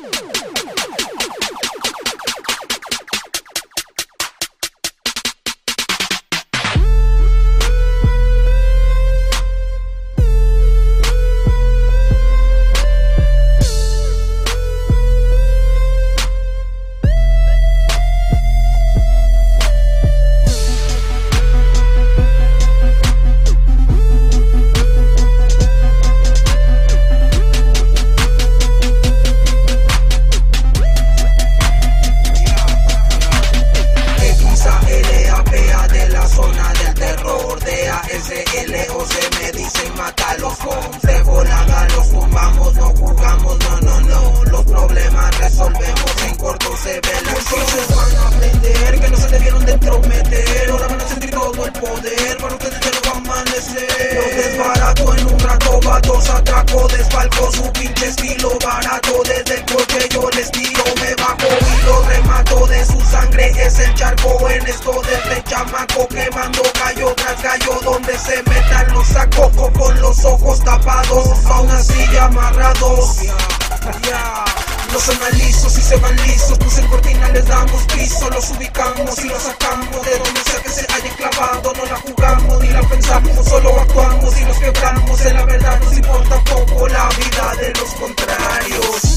SLOC me dicen mátalos con se volan, los tumbamos, no jugamos, no. Los problemas resolvemos, en corto se ve la acción. Entonces van a aprender que no se debieron de entrometer. Ahora van a sentir todo el poder, para ustedes ya no va a amanecer. Los desbarato en un rato, vatos atraco, desfalco su pinche estilo barato. Desde el cuello les tiro, me bajo y lo remato. De su sangre es el charco, en esto desde chamaco quemando gallo tras gallo. Donde se metan los saco con los ojos tapados, aún así amarrados. Los analizo, si se van lisos, pues en cortina les damos piso. Los ubicamos y los sacamos de donde sea que se hayan clavado. No la jugamos ni la pensamos, solo actuamos y los quebramos. En la verdad nos importa poco la vida de los contrarios.